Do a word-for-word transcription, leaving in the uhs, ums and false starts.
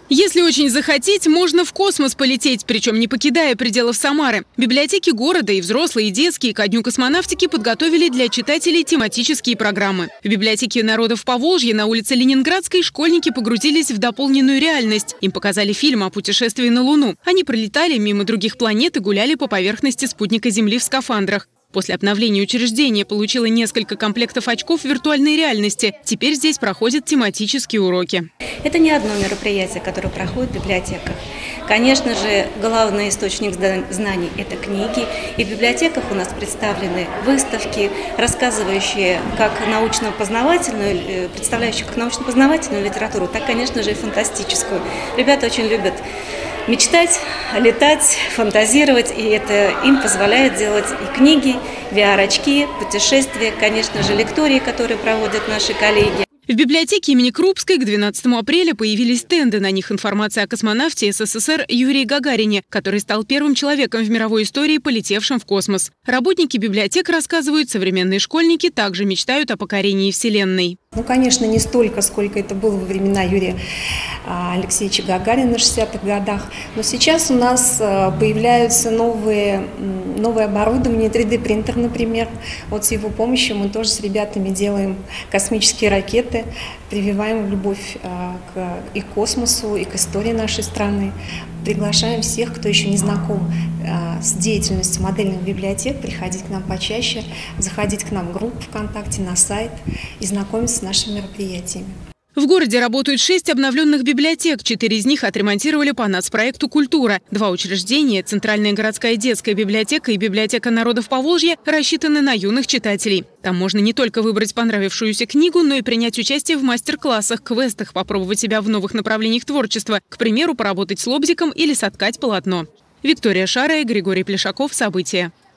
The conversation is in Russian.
Если очень захотеть, можно в космос полететь, причем не покидая пределов Самары. Библиотеки города, и взрослые, и детские, ко Дню космонавтики подготовили для читателей тематические программы. В библиотеке народов Поволжья на улице Ленинградской школьники погрузились в дополненную реальность. Им показали фильм о путешествии на Луну. Они пролетали мимо других планет и гуляли по поверхности спутника Земли в скафандрах. После обновления учреждение получило несколько комплектов очков виртуальной реальности. Теперь здесь проходят тематические уроки. Это не одно мероприятие, которое проходит в библиотеках. Конечно же, главный источник знаний – это книги. И в библиотеках у нас представлены выставки, рассказывающие как научно-познавательную, представляющие как научно-познавательную литературу, так, конечно же, и фантастическую. Ребята очень любят мечтать, летать, фантазировать, и это им позволяет делать и книги, ви ар-очки, путешествия, конечно же, лектории, которые проводят наши коллеги. В библиотеке имени Крупской к двенадцатому апреля появились стенды. На них информация о космонавте эс эс эс эр Юрии Гагарине, который стал первым человеком в мировой истории, полетевшим в космос. Работники библиотек рассказывают, современные школьники также мечтают о покорении Вселенной. Ну, конечно, не столько, сколько это было во времена Юрия Алексеевича Гагарина в шестидесятых годах. Но сейчас у нас появляются новые, новое оборудование, три дэ принтер, например. Вот с его помощью мы тоже с ребятами делаем космические ракеты, прививаем любовь к и к космосу, и к истории нашей страны. Приглашаем всех, кто еще не знаком с деятельностью модельных библиотек, приходить к нам почаще, заходить к нам в группу ВКонтакте, на сайт и знакомиться с нашими мероприятиями. В городе работают шесть обновленных библиотек. Четыре из них отремонтировали по нацпроекту «Культура». Два учреждения – Центральная городская детская библиотека и библиотека народов Поволжья – рассчитаны на юных читателей. Там можно не только выбрать понравившуюся книгу, но и принять участие в мастер-классах, квестах, попробовать себя в новых направлениях творчества. К примеру, поработать с лобзиком или соткать полотно. Виктория Шарая, Григорий Плешаков. События.